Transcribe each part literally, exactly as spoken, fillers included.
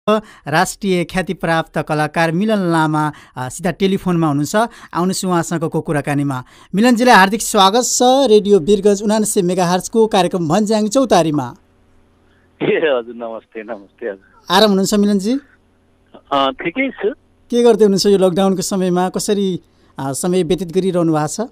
राष्ट्रिय ख्याति प्राप्त कलाकार मिलन लामा सिधा टेलिफोनमा हुनुहुन्छ। आउनुहोस् उहाँसँगको कुराकानीमा। मिलनजीलाई हार्दिक स्वागत छ रेडियो वीरगन्ज उनासी मेगाहर्जको कार्यक्रम भन्ज्याङ चौतारीमा। ए हजुर नमस्ते नमस्ते हजुर। आराम हुनुहुन्छ मिलनजी? ठिकै छु। के गर्दै हुनुहुन्छ यो लकडाउनको समयमा? कसरी समय व्यतीत गरिरहनु भएको छ?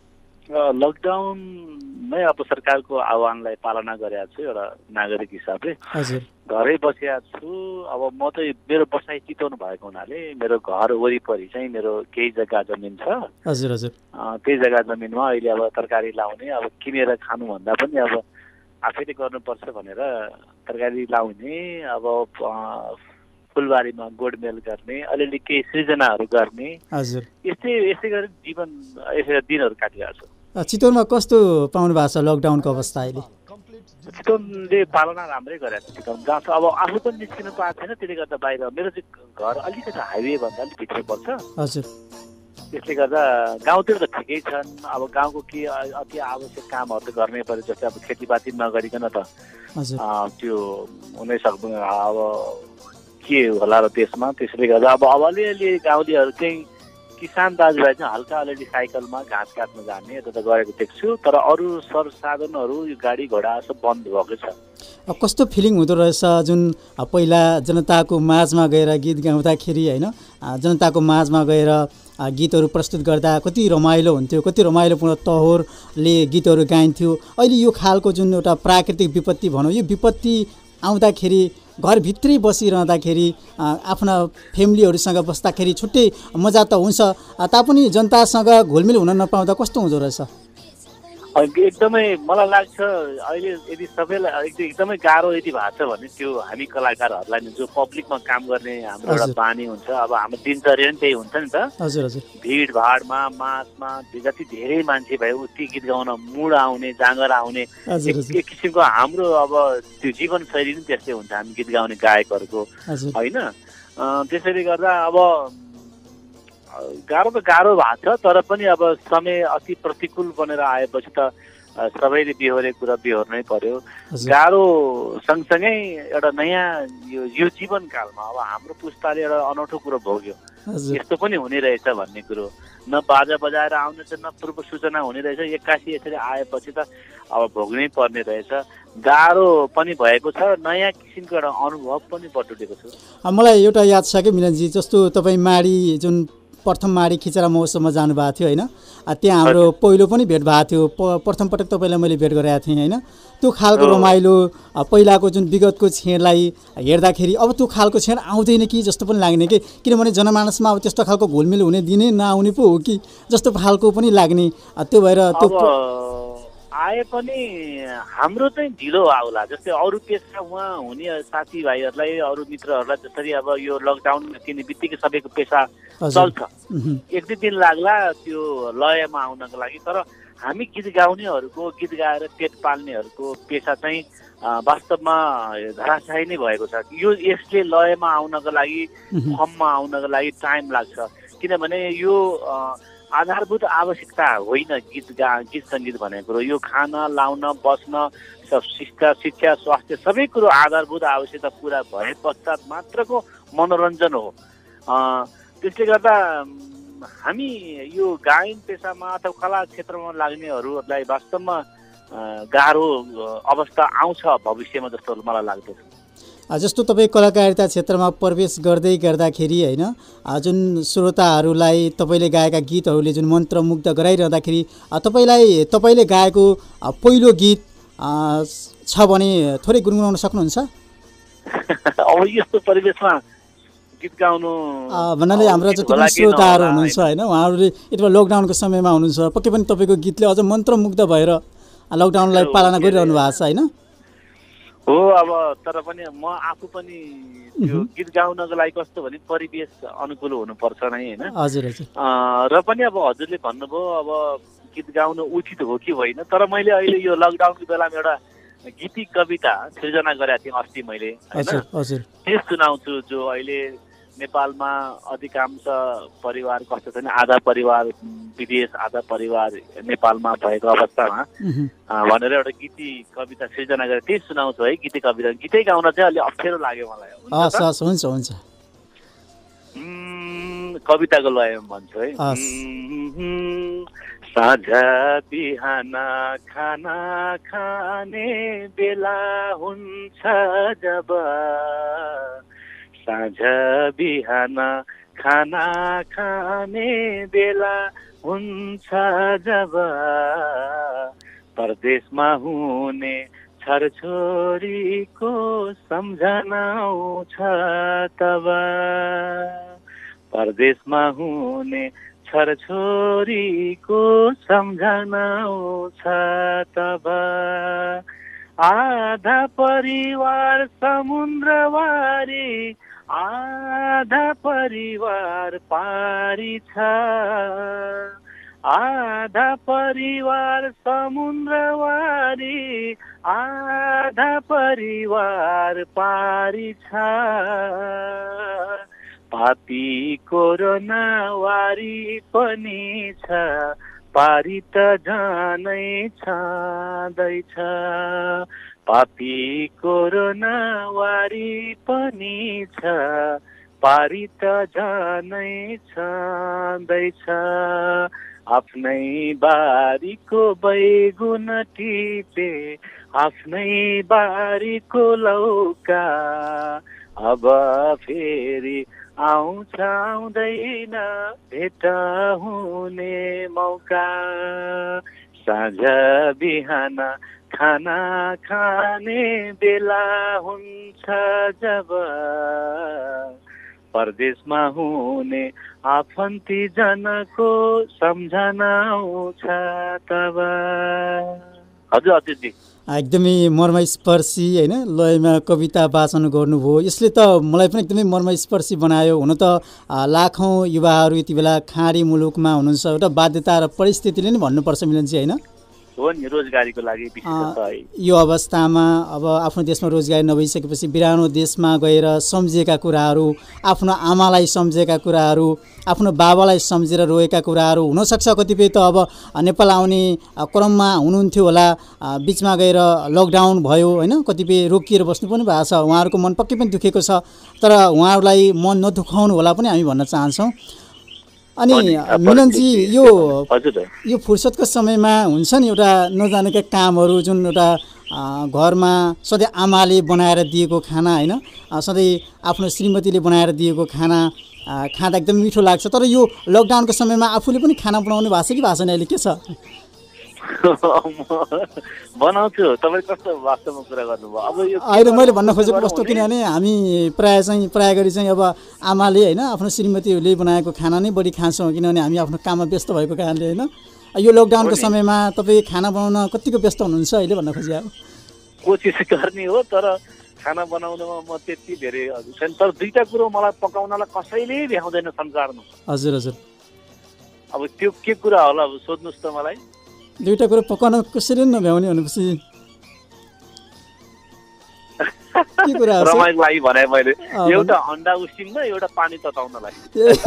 लकडाउनमै अब सरकारको आह्वानलाई पालना गरेको छु एउटा नागरिक हिसाबले। हजुर। घरै बसेको छु। अब म त मेरो बसाइ चितवन भएको हुनाले मेरो घर वरिपरि चाहिँ मेरो केही जग्गा जमिन छ। हजुर हजुर। त्यही जग्गा जमिनमा अहिले अब तरकारी लाउने, अब किनेर खानुभन्दा पनि अब आफैले गर्नुपर्छ भनेर तरकारी लाउने, अब फुलबारीमा गोडमेल गर्ने, अलिअलि केही सृजनाहरू गर्ने। हजुर। यस्तै यस्तै गरी जीवन यसरी दिनहरू काटिरहेको छु। चितवनमा कस्तो पाउनु भएको छ लकडाउनको अवस्था अहिले? चितवनले पालना राम्रै गरेको छ। चितवन जहाँ अब आफू पनि निस्किनु पाएको छैन, त्यसले गर्दा बाहिर मेरो चाहिँ घर अलिकति हाइवेभन्दा अलिक भित्र पर्छ। हजुर। त्यसले गर्दा गाउँतिर त ठिकै छन्। अब गाउँको के अति आवश्यक कामहरू त गर्नै पर्यो, जस्तै अब खेतीपाती नगरिकन त त्यो हुनै सक्दैन। अब के होला र त्यसमा, त्यसले गर्दा अब अब अलिअलि गाउँलेहरू चाहिँ किसान दाजुभाइ चाहिँ हल्का अलिअलि साइकलमा घाँस काट्न जाने यता त गरेको देख्छु, तर अरू सरसाधनहरू यो गाडी घोडा सब बन्द भएको छ। कस्तो फिलिङ हुँदो रहेछ जुन पहिला जनताको माझमा गएर गीत गाउँदाखेरि होइन, जनताको माझमा गएर गीतहरू प्रस्तुत गर्दा कति रमाइलो हुन्थ्यो, कति रमाइलोपूर्ण तहोरले गीतहरू गाइन्थ्यो। अहिले यो खालको जुन एउटा प्राकृतिक विपत्ति भनौँ, यो विपत्ति आउँदाखेरि घरभित्रै बसिरहँदाखेरि आफ्ना फ्यामिलीहरूसँग बस्दाखेरि छुट्टै मजा त हुन्छ, तापनि जनतासँग घुलमिल हुन नपाउँदा कस्तो हुँदो रहेछ? एकदमै मलाई लाग्छ अहिले यदि सबैलाई एकदमै गाह्रो यदि भएको छ भने त्यो हामी कलाकारहरूलाई नि, जो पब्लिकमा काम गर्ने हाम्रो एउटा बानी हुन्छ। अब हाम्रो दिनचर्या नि त्यही हुन्छ नि त। हजुर हजुर। भिडभाडमा माझमा जति धेरै मान्छे भयो उति गीत गाउन मुड आउने, जाँगर आउने, एक किसिमको हाम्रो अब त्यो जीवनशैली नै त्यस्तै हुन्छ हामी गीत गाउने गायकहरूको, होइन? त्यसैले गर्दा अब गाह्रो त गाह्रो भएको छ, तर पनि अब समय अति प्रतिकूल बनेर आएपछि त सबैले बिहोरेको कुरा बिहोर्नै पर्यो। गाह्रो सँगसँगै एउटा नयाँ यो यो जीवनकालमा अब हाम्रो पुस्ताले एउटा अनौठो कुरो भोग्यो, यस्तो पनि हुने रहेछ भन्ने कुरो न बाजा बजाएर आउने छ, न पूर्व सूचना हुने रहेछ। एक्कासी यसरी आएपछि त अब भोग्नै पर्ने रहेछ। गाह्रो पनि भएको छ, नयाँ किसिमको एउटा अनुभव पनि बटुलेको छ। मलाई एउटा याद छ कि मिलनजी, जस्तो तपाईँ माडी जुन प्रथम माडी खिचरा महोत्सवमा जानुभएको थियो होइन, त्यहाँ हाम्रो पहिलो पनि भेट भएको थियो। प प्रथम पटक तपाईँलाई मैले भेट गरेको थिएँ होइन। त्यो खालको रमाइलो पहिलाको जुन विगतको क्षणलाई हेर्दाखेरि अब त्यो खालको क्षण आउँदैन कि जस्तो पनि लाग्ने कि, किनभने जनमानसमा अब त्यस्तो खालको घुलमिल हुने दिने नआउने पो हो कि जस्तो खालको पनि लाग्ने। त्यो भएर त्यो आए पनि हाम्रो चाहिँ ढिलो आउला। जस्तै अरू पेसा उहाँ हुने साथीभाइहरूलाई, अरू मित्रहरूलाई जसरी अब यो लकडाउन किन्ने बित्तिकै सबैको पेसा चल्छ, एक दुई दिन लाग्ला त्यो लयमा आउनको लागि। तर हामी गीत गाउनेहरूको, गीत गाएर पेट पाल्नेहरूको पेसा चाहिँ वास्तवमा धराशायी नै भएको छ। यो यसले लयमा आउनको लागि, फर्ममा आउनको लागि टाइम लाग्छ, किनभने यो आधारभूत आवश्यकता होइन गीत गा गीत सङ्गीत भनेको कुरो। यो खाना लाउन बस्न सब शिक्षा शिक्षा स्वास्थ्य सबै कुरो आधारभूत आवश्यकता पुरा भए पश्चात मात्रको मनोरञ्जन हो। त्यसले गर्दा हामी यो गायन पेसामा अथवा कला क्षेत्रमा लाग्नेहरूलाई वास्तवमा गाह्रो अवस्था आउँछ भविष्यमा जस्तो मलाई लाग्दछ। जस्तो तपाईँ कलाकारिता क्षेत्रमा प्रवेश गर्दै गर्दाखेरि होइन, जुन श्रोताहरूलाई तपाईँले गाएका गीतहरूले जुन मन्त्रमुग्ध गराइरहँदाखेरि तपाईँलाई तपाईँले गाएको पहिलो गीत छ भने थोरै गुनगुनाउन सक्नुहुन्छ? अब यस्तो परिवेशमा गीत गाउनु भन्नाले हाम्रो जति पनि श्रोताहरू हुनुहुन्छ होइन, उहाँहरूले यति लकडाउनको समयमा हुनुहुन्छ, पक्कै पनि तपाईँको गीतले अझ मन्त्रमुग्ध भएर लकडाउनलाई पालना गरिरहनु भएको छ होइन? हो। अब तर पनि म आफू पनि त्यो गीत गाउनको लागि कस्तो भने परिवेश अनुकूल हुनुपर्छ नै होइन। हजुर हजुर। र पनि अब हजुरले भन्नुभयो अब गीत गाउनु उचित हो कि होइन, तर मैले अहिले यो लकडाउनको बेलामा एउटा गीती कविता सृजना गरेको थिएँ अस्ति मैले होइन, त्यो सुनाउँछु। जो अहिले नेपालमा अधिकांश परिवार कस्तो छ भने आधा परिवार विदेश आधा परिवार नेपालमा भएको अवस्थामा भनेर एउटा गीती कविता सृजना गरेर त्यही सुनाउँछु है। गीती कविता गीतै गाउन चाहिँ अलि अप्ठ्यारो लाग्यो मलाई। हुन्छ हुन्छ कविताको लयमा भन्छु है। साँझ बिहान खाना खाने बेला हुन्छ जब, साँझ बिहान खाना खाने बेला हुन्छ जब, परदेशमा हुने छोरीको सम्झना आउँछ तब, परदेशमा हुने छोरीको सम्झना आउँछ तब, आधा परिवार समुद्रवारी आधा परिवार पारी छ, आधा परिवार समुद्रवारी आधा परिवार पारी छ, पापी कोरोना वारी पनि छ, पारी त झनै छँदैछ, पापी कोरोना वारी पनि छ, पारी त झनै छँदैछ, आफ्नै बारीको बैगुन टिपे आफ्नै बारीको लौका, अब फेरि आउँछ आउँदैन भेट हुने मौका, साँझ बिहान खाना खाने बेला हुन्छ जब, परदेशमा हुने आफन्ती जनको सम्झना आउँछ तब। हजुर अतिथि एकदमै मर्मस्पर्शी होइन लयमा कविता वाचन गर्नुभयो। यसले त मलाई पनि एकदमै मर्मस्पर्शी बनायो। हुन त लाखौँ युवाहरू यति बेला खाडी मुलुकमा हुनुहुन्छ, एउटा बाध्यता र परिस्थितिले नै भन्नुपर्छ मिलनजी होइन। हो नि, रोजगारीको लागि विशेष यो अवस्थामा अब आफ्नो देशमा रोजगारी नभइसकेपछि बिरानो देशमा गएर सम्झेका कुराहरू, आफ्नो आमालाई सम्झेका कुराहरू, आफ्नो बाबालाई सम्झेर रोएका कुराहरू हुनसक्छ। कतिपय त अब नेपाल आउने क्रममा हुनुहुन्थ्यो होला, बिचमा गएर लकडाउन भयो होइन, कतिपय रोकिएर बस्नु पनि भएको छ, उहाँहरूको मन पक्कै पनि दुखेको छ। तर उहाँहरूलाई मन नदुखाउनु होला पनि हामी भन्न चाहन्छौँ। अनि मिलनजी यो यो फुर्सदको समयमा हुन्छ नि एउटा नजानेका कामहरू, जुन एउटा घरमा सधैँ आमाले बनाएर दिएको खाना होइन, सधैँ आफ्नो श्रीमतीले बनाएर दिएको खाना खाँदा एकदम मिठो लाग्छ। तर यो लकडाउनको समयमा आफूले पनि खाना बनाउनु भएको छ कि भएको छैन अहिले, के छ? बनाउँछु। तपाईँ कस्तो वास्तवमा कुरा गर्नुभयो? अब यो अहिले मैले भन्न खोजेको कस्तो, किनभने हामी प्रायः चाहिँ प्रायः गरी चाहिँ अब आमाले होइन आफ्नो श्रीमतीहरूले बनाएको खाना नै बढी खान्छौँ, किनभने हामी आफ्नो काममा व्यस्त भएको कारणले होइन। यो लकडाउनको समयमा तपाईँ खाना बनाउन कतिको व्यस्त हुनुहुन्छ अहिले भन्न खोजे? कोसिस गर्ने हो, तर खाना बनाउनमा म त्यति धेरै छैन। तर दुईवटा कुरो मलाई पकाउनलाई कसैले भ्याउँदैन संसारमा। हजुर हजुर। अब त्यो के कुरा होला अब सोध्नुहोस् त मलाई। दुईवटा कुरो पकाउन कसैले नभ्याउने भनेपछि के कुरा हो? रमाइलो लागि भने मैले एउटा अन्डा उसिन्न, एउटा पानी तताउनलाई।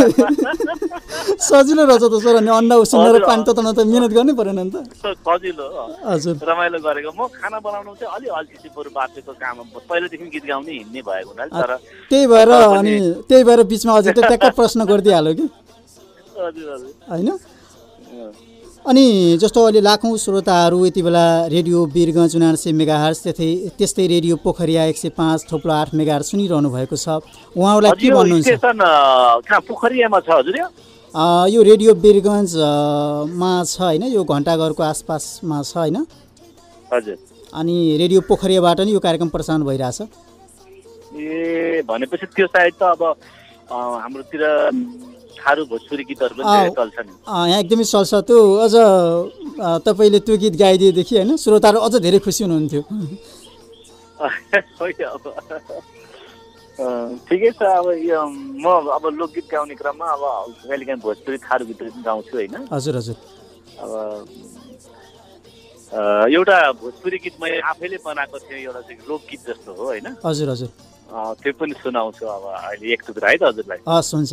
सजिलो रहेछ त सर। अनि अन्डा उसिन्न र पानी तताउन त मिहिनेत गर्नै परेन नि त। सजिलो हजुर, रमाइलो गरेको। म खाना बनाउनु चाहिँ अलि अल्छी बरु बाँचेको काम, पहिलेदेखि गीत गाउने हिँड्ने भएको हुनाले। तर त्यही भएर अनि त्यही भएर बिचमा अझै त ट्याक्क प्रश्न गरिदिइहाल्यो कि हजुर हजुर होइन। अनि जस्तो अहिले लाखौँ श्रोताहरू यति बेला रेडियो वीरगञ्ज उनासी मेगाहर्ज, त्यस्तै त्यस्तै रेडियो पोखरिया एक सय पाँच थोप्लो आठ मेगाहर्ज सुनिरहनु भएको छ, उहाँहरूलाई के भन्नुहुन्छ? पोखरियामा छ हजुर यो रेडियो वीरगञ्जमा छ होइन, यो घण्टाघरको आसपासमा छ होइन हजुर। अनि रेडियो पोखरियाबाट नि यो कार्यक्रम प्रसारण भइरहेछ। ए भनेपछि त्यो सायद त अब हाम्रोतिर थारू भोजपुरी गीतहरू पनि धेरै चल्छ नि। यहाँ एकदमै चल्छ। त्यो अझ तपाईँले त्यो गीत गाइदिएदेखि होइन श्रोताहरू अझ धेरै खुसी हुनुहुन्थ्यो। ठिकै छ। अब यो म अब लोकगीत गाउने क्रममा अब कहिलेकाहीँ भोजपुरी थारू गीतहरू पनि गाउँछु होइन। हजुर हजुर। अब एउटा भोजपुरी गीत मैले आफैले बनाएको थिएँ, एउटा चाहिँ लोकगीत जस्तो हो होइन। हजुर हजुर। त्यो पनि सुनाउँछु अब अहिले एक टुक्रा है त हजुरलाई। हस् हुन्छ।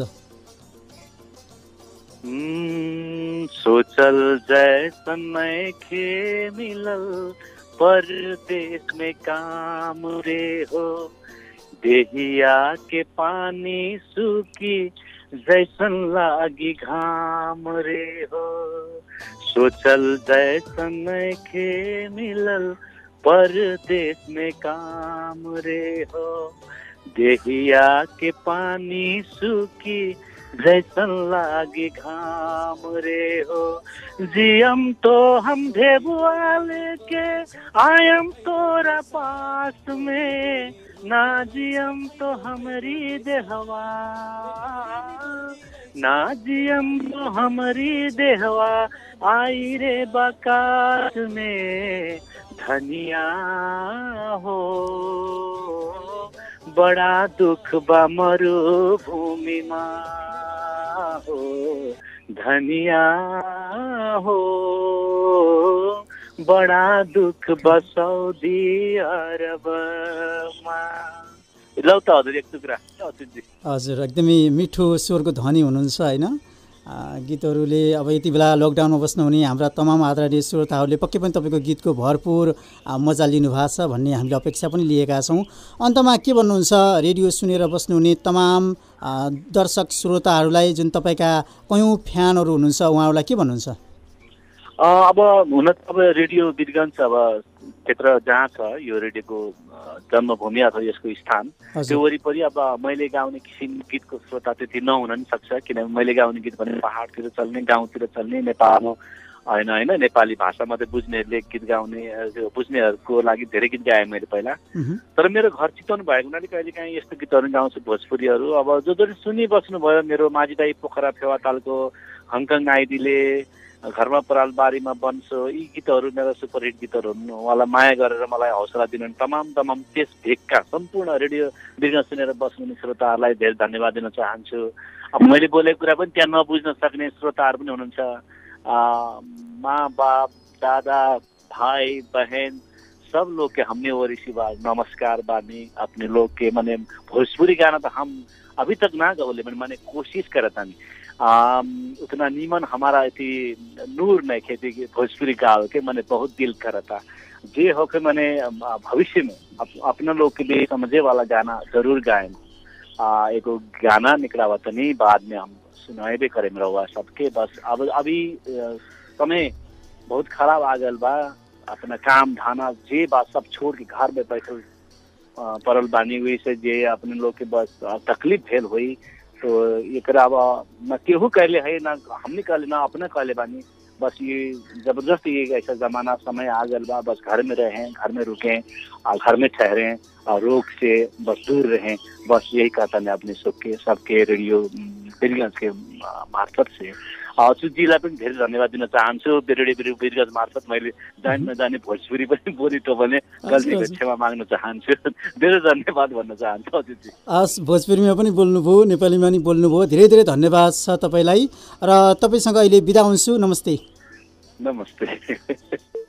सोचल जैसन नैखे मिलल परदेश में काम रे हो, देहिया के पानी सूखी जैसन लागी घाम रे हो। सोचल जैसन नैखे मिलल परदेश में काम रे हो, देहिया के पानी सूखी जैसन लागी घाम रे हो। जियम तो हम भेबुआ लेके आयम तोरा पास में, ना जियम तो हमारी देहवा, ना जियम तो हमारी देहवा आई रे बकास में। धनिया हो बड़ा दुख बा मरुभूमि मा हो, धनिया हो बड़ा दुख बा सऊदी अरबमा। लौ त हजुर एक टुक्रा अच्युतजी। हजुर एकदमै मिठो स्वरको धनी हुनुहुन्छ होइन। गीतहरूले अब यति बेला लकडाउनमा बस्नुहुने हाम्रा तमाम आदरणीय श्रोताहरूले पक्कै पनि तपाईँको गीतको भरपुर मजा लिनुभएको छ भन्ने हामीले अपेक्षा पनि लिएका छौँ। अन्तमा के भन्नुहुन्छ रेडियो सुनेर बस्नुहुने तमाम दर्शक श्रोताहरूलाई, जुन तपाईँका कयौँ फ्यानहरू हुनुहुन्छ, उहाँहरूलाई के भन्नुहुन्छ? अब हुन त अब रेडियो वीरगञ्ज अब क्षेत्र जहाँ छ यो रेडियोको जन्मभूमि अथवा यसको स्थान, त्यो वरिपरि अब मैले गाउने किसिम गीतको श्रोता त्यति नहुन नि सक्छ, किनभने मैले गाउने गीत भने पहाडतिर चल्ने, गाउँतिर चल्ने, नेपालमा होइन होइन नेपाली भाषा मात्रै बुझ्नेहरूले गीत गाउने, बुझ्नेहरूको लागि धेरै गीत गाएँ मैले पहिला। तर मेरो घर चितवन भएको हुनाले कहिले काहीँ यस्तो गीतहरू गाउँछु भोजपुरीहरू। अब जो जसले सुनिबस्नुभयो मेरो माझी दाई पोखरा फेवातालको हङकङ आइडीले, घरमा पराल बारीमा बन्सो, यी गीतहरू मेरो सुपरहिट गीतहरू हुन्। उहाँलाई माया गरेर मलाई हौसला दिनु तमाम तमाम त्यस भेगका सम्पूर्ण रेडियो वीरगञ्ज सुनेर बस्नुहुने श्रोताहरूलाई धेरै धन्यवाद दिन चाहन्छु। अब मैले बोलेको कुरा पनि त्यहाँ नबुझ्न सक्ने श्रोताहरू पनि हुनुहुन्छ। माँ बाप दादा भाई बहन सब लोग के हमने वो ऋषिवार नमस्कार बानी। अपने लोग के मैंने भोजपुरी गाना तो हम अभी तक ना गौले मैंने कोशिश करा था नहीं, आ, उतना नीमन हमारा इतनी नूर नहीं खेती की भोजपुरी गाओ के मैंने बहुत दिल करा था। जे हो के मैंने भविष्य में अप, अपना लोग के लिए समझे वाला गाना जरूर गाएं। एक गाना निकला हुआ था नहीं, बाद में हम सुनाए भी करें रहुआ सबके। बस अब अभी समय बहुत खराब आ गल बा, अपना काम धाना जे बात सब छोड़ के घर में बैठल परल बानी हुई से जे अपने लोग के बस तकलीफ भेल हुई। तो एक अब न केहू कहले है ना हमने कहले ना अपना कहले बानी। बस ये जबरदस्त ये ऐसा जमाना समय आ गल बा, बस घर में रहें, घर में रुकें और घर में ठहरें और रोग से बस दूर रहें। बस यही कहता मैं अपने सबके सबके रेडियो वीरगञ्ज के मार्फत से अच्युतजीलाई पनि धेरै धन्यवाद दिन चाहन्छु। रेडियो वीरगञ्ज मार्फत मैले जान नजाने भोजपुरी पनि बोली त भने गल्तीको क्षमा माग्न चाहन्छु। धेरै धन्यवाद भन्न चाहन्छु अच्युतजी। हस्, भोजपुरीमा पनि बोल्नुभयो, नेपालीमा पनि बोल्नुभयो, धेरै धेरै धन्यवाद छ तपाईँलाई। र तपाईँसँग अहिले बिदा हुन्छु। नमस्ते। नमस्ते।